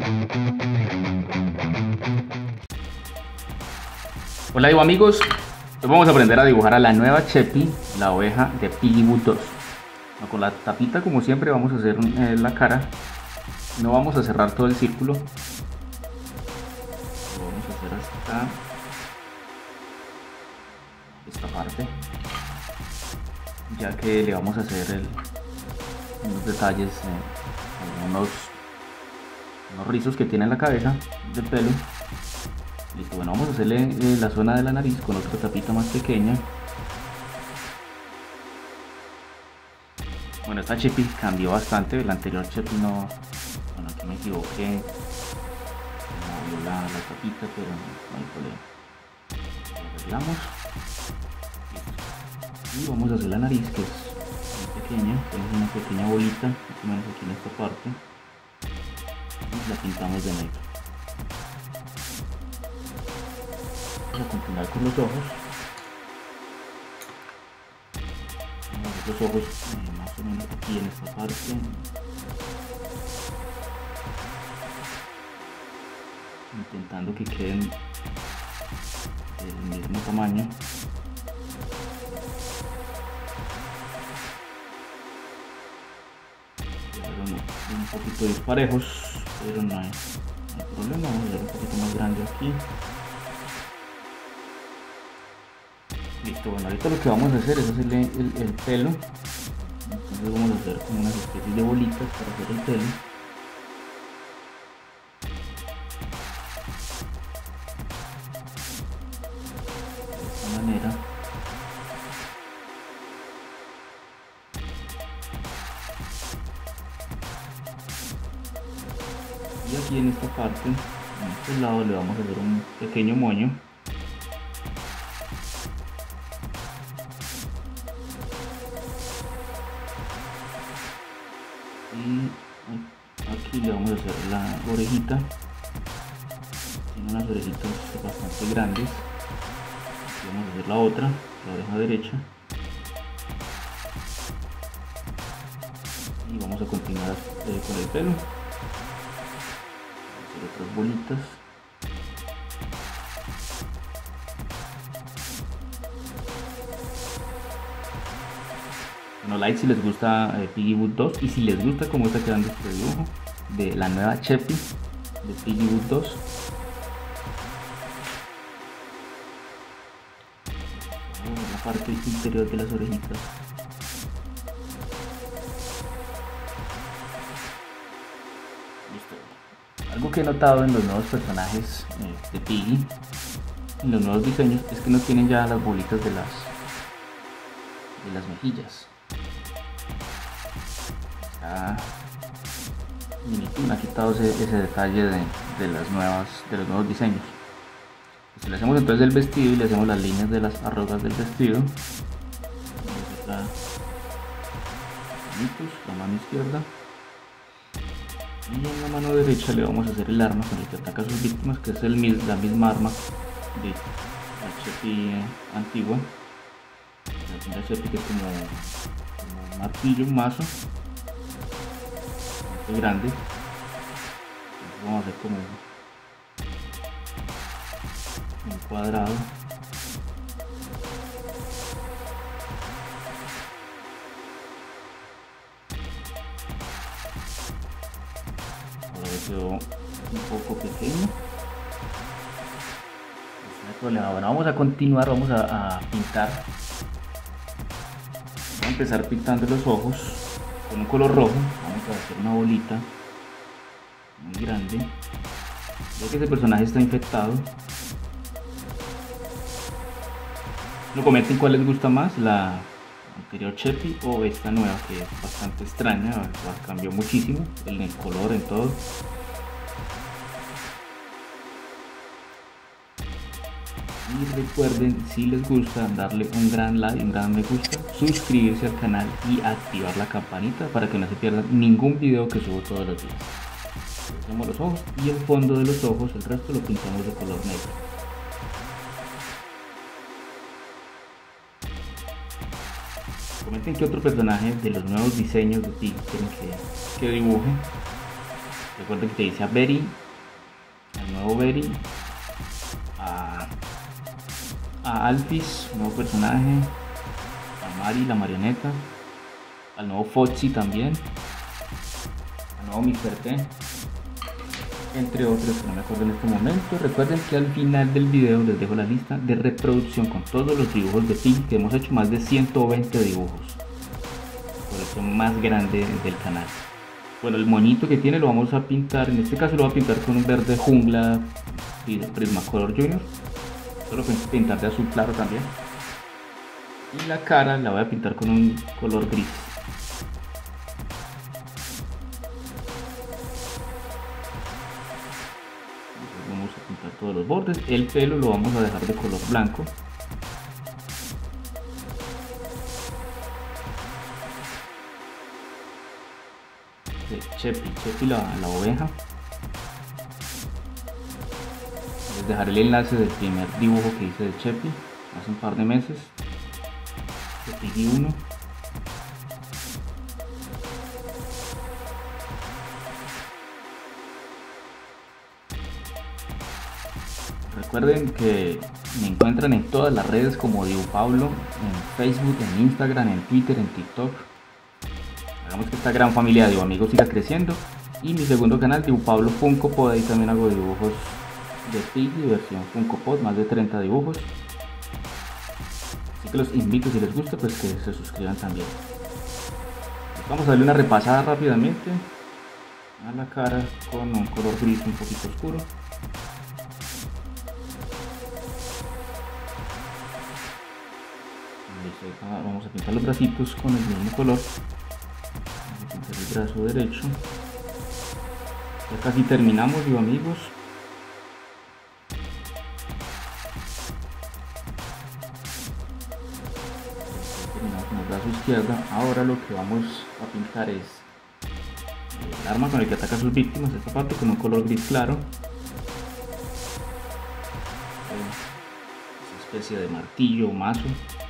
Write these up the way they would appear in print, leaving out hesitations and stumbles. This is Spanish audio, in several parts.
Hola amigos, hoy vamos a aprender a dibujar a la nueva Chepi, la oveja de Piggywood 2. Con la tapita, como siempre, vamos a hacer la cara. No vamos a cerrar todo el círculo, lo vamos a hacer hasta esta parte, ya que le vamos a hacer unos detalles, unos rizos que tiene en la cabeza del pelo. Listo, bueno, vamos a hacerle la zona de la nariz con otra tapita más pequeña. Bueno, esta Chepi cambió bastante, la anterior Chepi no, bueno, aquí me equivoqué, movió la tapita, pero no hay problema. Lo arreglamos. Listo. Y vamos a hacer la nariz, que es muy pequeña, tenemos una pequeña bolita, más o menos aquí en esta parte, y la pintamos de negro. Vamos a continuar con los ojos. Vamos a hacer los ojos más o menos aquí en esta parte. Intentando que queden del mismo tamaño. Pero no, un poquito disparejos, pero no hay problema. Vamos a hacer un poquito más grande aquí. Listo, bueno, ahorita lo que vamos a hacer es hacerle el pelo. Entonces vamos a hacer como unas especies de bolitas para hacer el pelo. De esta manera. Y aquí en esta parte, en este lado, le vamos a hacer un pequeño moño. Y aquí le vamos a hacer la orejita. Tiene unas orejitas bastante grandes. Aquí vamos a hacer la otra, la oreja derecha. Y vamos a continuar con el pelo. Vamos a hacer otras bolitas. Bueno, like si les gusta Piggywood 2 y si les gusta cómo está quedando este dibujo de la nueva Chepi de Piggywood 2. La parte interior de las orejitas. Listo. Algo que he notado en los nuevos personajes de Piggy, en los nuevos diseños, es que no tienen ya las bolitas de las mejillas. Minitoon ha quitado ese detalle de los nuevos diseños. Si le hacemos entonces el vestido y le hacemos las líneas de las arrugas del vestido, la mano izquierda, y en la mano derecha le vamos a hacer el arma con el que ataca a sus víctimas, que es la misma arma de la Chepi antigua. La primera Chepi, que es como un martillo, un mazo bastante grande. Entonces vamos a hacer como un cuadrado. Ahora quedó un poco pequeño. No hay problema. Bueno, vamos a continuar, vamos a pintar. Voy a empezar pintando los ojos con un color rojo. Vamos a hacer una bolita muy grande, ya que ese personaje está infectado. No comenten cuál les gusta más, la anterior Chepi o esta nueva, que es bastante extraña, cambió muchísimo en el color, en todo. Y recuerden, si les gusta, darle un gran like, un gran me gusta, suscribirse al canal y activar la campanita para que no se pierdan ningún video que subo todos los días. Hacemos los ojos y el fondo de los ojos, el resto lo pintamos de color negro. Comenten qué otro personaje de los nuevos diseños de Piggy quieren que dibuje. Recuerden que te dice a Berry, al nuevo Berry, a Alphys, un nuevo personaje, a Mari, la marioneta, al nuevo Foxy también, al nuevo Mr. T, entre otros que no me acuerdo en este momento. Recuerden que al final del video les dejo la lista de reproducción con todos los dibujos de Piggy, que hemos hecho más de 120 dibujos, por eso más grande del canal. Bueno, el moñito que tiene lo vamos a pintar, en este caso lo voy a pintar con un verde jungla y de Prismacolor Junior. Solo puedo pintar de azul claro también. Y la cara la voy a pintar con un color gris. Entonces vamos a pintar todos los bordes. El pelo lo vamos a dejar de color blanco. Chepi la oveja. Les dejaré el enlace del primer dibujo que hice de Chepi hace un par de meses, de Piggy 1. Recuerden que me encuentran en todas las redes como Dibu Pablo, en Facebook, en Instagram, en Twitter, en TikTok. Hagamos que esta gran familia de amigos siga creciendo. Y mi segundo canal, Dibu Pablo Funko Pod, ahí también hago dibujos de Piggy, versión Funko Pod, más de 30 dibujos. Así que los invito, si les gusta, pues que se suscriban también. Vamos a darle una repasada rápidamente a la cara con un color gris un poquito oscuro. Listo, vamos a pintar los bracitos con el mismo color. Vamos a pintar el brazo derecho. Ya casi terminamos, amigos. Terminamos con el brazo izquierdo. Ahora lo que vamos a pintar es el arma con el que ataca a sus víctimas, esta parte con un color gris claro. Esa especie de martillo o mazo.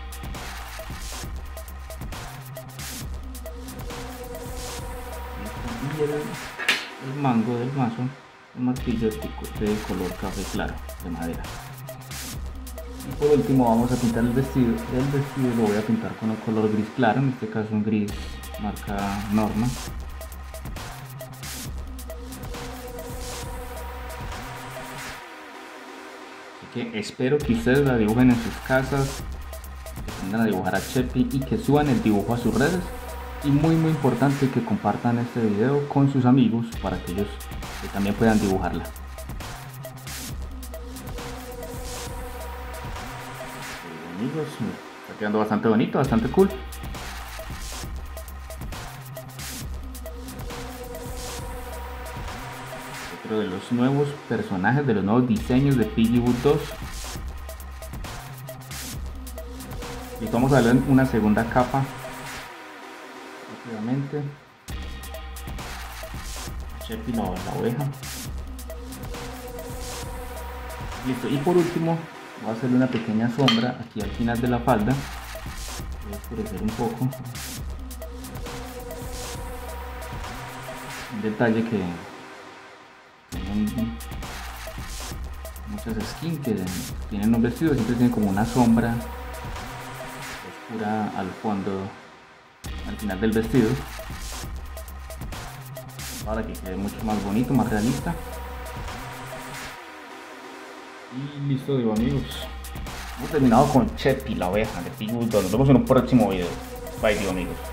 Y el mango del mazo, el martillo de color café claro, de madera. Y por último vamos a pintar el vestido. El vestido lo voy a pintar con un color gris claro, en este caso un gris marca Norma. Así que espero que ustedes la dibujen en sus casas, que aprendan a dibujar a Chepi y que suban el dibujo a sus redes. Y muy importante que compartan este video con sus amigos para que ellos también puedan dibujarla. Amigos, está quedando bastante bonito, bastante cool. Otro de los nuevos personajes, de los nuevos diseños de Piggy Woods 2. Y vamos a darle una segunda capa. Rápidamente, Chepi la oveja. Listo, y por último voy a hacerle una pequeña sombra aquí al final de la falda. Voy a oscurecer un poco. Un detalle que tienen muchas skins que tienen un vestido, siempre tienen como una sombra oscura al fondo, al final del vestido, para que quede mucho más bonito, más realista. Y listo, digo, amigos, hemos terminado con Chepi la oveja de Piggy Woods 2. Nos vemos en un próximo video. Bye, digo, amigos.